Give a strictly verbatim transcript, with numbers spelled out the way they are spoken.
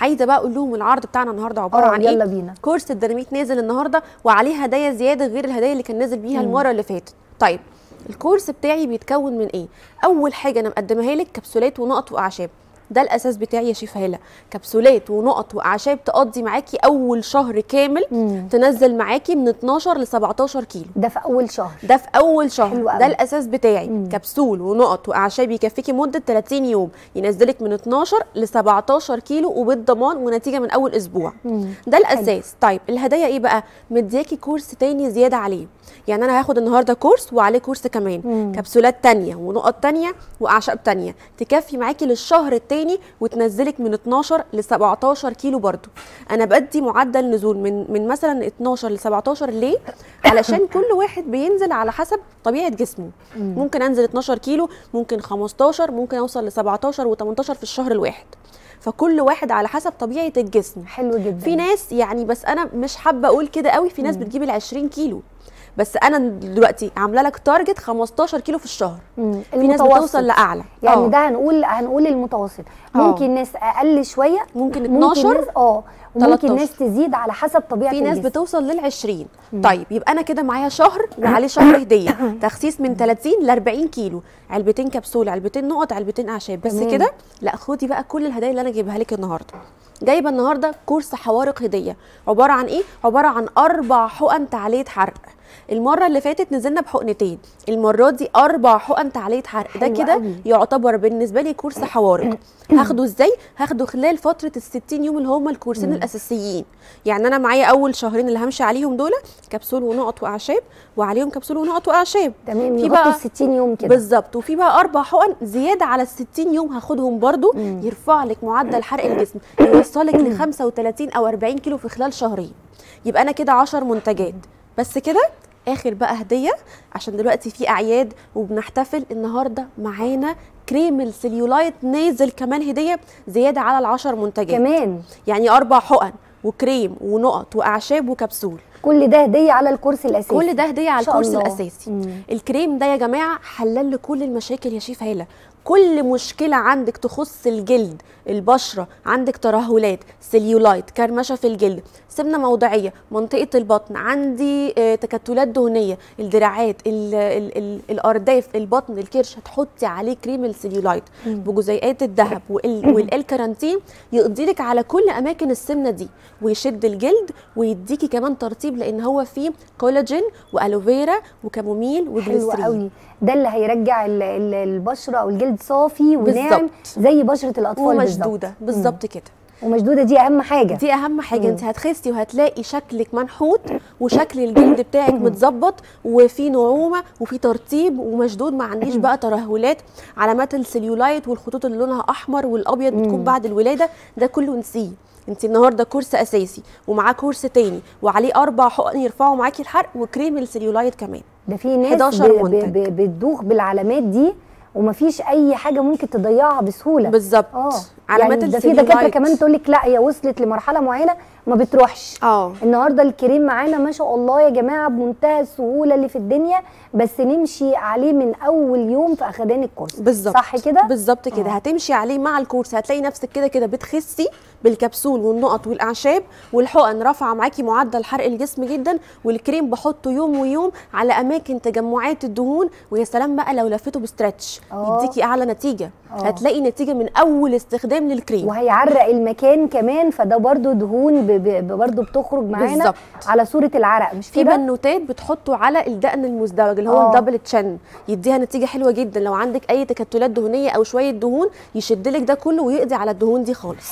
عايزه بقى اقول لهم العرض بتاعنا النهارده عباره عن يلا ايه. بينا. كورس الديناميت نازل النهارده وعليه هدايا زياده غير الهدايا اللي كان نازل بيها المره اللي فاتت. طيب الكورس بتاعي بيتكون من ايه؟ اول حاجه انا مقدمها لك كبسولات ونقط واعشاب، ده الاساس بتاعي يا شيف هاله. كبسولات ونقط واعشاب تقضي معاكي اول شهر كامل، مم. تنزل معاكي من اتناشر ل سبعتاشر كيلو. ده في اول شهر، ده في اول شهر. حلو ده الاساس بتاعي. مم. كبسول ونقط واعشاب يكفيكي مده تلاتين يوم، ينزلك من اتناشر ل سبعتاشر كيلو وبالضمان ونتيجه من اول اسبوع. مم. ده الاساس. حلو. طيب الهدايا ايه بقى؟ مدياكي كورس تاني زياده عليه، يعني انا هاخد النهارده كورس وعليه كورس كمان. مم. كبسولات تانيه ونقط تانيه واعشاب تانيه تكفي معاكي للشهر التاني وتنزلك من اتناشر ل سبعتاشر كيلو. برضو انا بدي معدل نزول من من مثلا اتناشر ل سبعتاشر. ليه؟ علشان كل واحد بينزل على حسب طبيعه جسمه. مم. ممكن انزل اتناشر كيلو، ممكن خمستاشر، ممكن اوصل ل سبعتاشر وتمنتاشر في الشهر الواحد. فكل واحد على حسب طبيعه الجسم. حلو جدا. في ناس يعني، بس انا مش حابه اقول كده قوي، في ناس بتجيب ال عشرين كيلو، بس انا دلوقتي عامله لك تارجت خمستاشر كيلو في الشهر. مم. في ناس بتوصل لاعلى، يعني أوه. ده هنقول هنقول المتوسط. ممكن أوه. ناس اقل شويه، ممكن اتناشر، اه وممكن ناس تزيد على حسب طبيعه في ناس الجسم. بتوصل لل عشرين. طيب يبقى انا كده معايا شهر وعليه شهر هديه، تخسيس من تلاتين ل اربعين كيلو، علبتين كبسول، علبتين نقط، علبتين اعشاب. بس كده لا، خدي بقى كل الهدايا اللي انا جايبها لك النهارده. جايبه النهارده كورس حوارق هديه، عباره عن ايه؟ عباره عن اربع حقن تعليه حرق. المره اللي فاتت نزلنا بحقنتين، المره دي اربع حقن تعليه حرق. ده كده يعتبر بالنسبه لي كورس حوارق. هاخده ازاي؟ هاخده خلال فتره الستين يوم اللي هم الكورسين مم. الاساسيين. يعني انا معايا اول شهرين اللي همشي عليهم دول كبسول ونقط واعشاب، وعليهم كبسول ونقط واعشاب. تمام، في بقى ستين يوم كده بالظبط. وفي بقى اربع حقن زياده على ال ستين يوم هاخدهم برضو، مم. يرفع لك معدل حرق الجسم، يوصلك ل خمسة وتلاتين او اربعين كيلو في خلال شهرين. يبقى انا كده عشر منتجات. بس كده اخر بقى هديه، عشان دلوقتي في اعياد وبنحتفل. النهارده معانا كريم السليولايت نازل كمان هديه زياده على العشر منتجات كمان، يعني اربع حقن وكريم ونقط واعشاب وكبسول. كل ده هديه على الكورس الاساسي. كل ده هديه على الكورس الله. الاساسي. مم. الكريم ده يا جماعه حلال لكل المشاكل يا شيف هاله. كل مشكله عندك تخص الجلد، البشره، عندك ترهلات، سليولايت، كرمشه في الجلد، سمنه موضعيه، منطقه البطن، عندي آه تكتلات دهنيه، الدراعات، ال ال ال الارداف، البطن، الكرش، هتحطي عليه كريم السليولايت بجزيئات الذهب والكارانتين، يقضي لك على كل اماكن السمنه دي ويشد الجلد ويديكي كمان ترطيب، لان هو فيه كولاجين والوفيرا وكاموميل وجليسرين. حلو قوي. ده اللي هيرجع ال ال البشره او الجلد صافي وناعم زي بشره الاطفال ومشدوده بالظبط كده. ومشدوده دي اهم حاجه. دي اهم حاجه. انت هتخسي وهتلاقي شكلك منحوت وشكل الجلد بتاعك متظبط وفي نعومه وفي ترطيب ومشدود، ما عنديش بقى ترهلات، علامات السليولايت والخطوط اللي لونها احمر والابيض بتكون بعد الولاده. ده كله نسيه. انت النهارده كورس اساسي ومعاه كورس تاني وعليه اربع حقن يرفعوا معاكي الحرق وكريم السليولايت كمان. ده في ناس بتدوخ بالعلامات دي ومفيش اي حاجه ممكن تضيعها بسهوله. بالظبط. اه علامات يعني ده في دكاتره كمان تقول لك لا هي وصلت لمرحله معينه ما بتروحش. اه النهارده الكريم معانا ما شاء الله يا جماعه بمنتهى السهوله اللي في الدنيا، بس نمشي عليه من اول يوم في اخدان الكورس. بالظبط. صح كده؟ بالظبط كده. آه. هتمشي عليه مع الكورس هتلاقي نفسك كده كده بتخسي بالكبسول والنقط والاعشاب، والحقن رافعه معاكي معدل حرق الجسم جدا، والكريم بحطه يوم ويوم على اماكن تجمعات الدهون. ويا سلام بقى لو لفيته بستريتش يديكي اعلى نتيجه. أوه. هتلاقي نتيجه من اول استخدام للكريم، وهيعرق المكان كمان، فده برده دهون برده بتخرج معانا بالزبط. على صوره العرق. مش في بنوتات بتحطه على الدقن المزدوج اللي هو الدبل تشن، يديها نتيجه حلوه جدا. لو عندك اي تكتلات دهنيه او شويه دهون يشدلك ده كله ويقضي على الدهون دي خالص.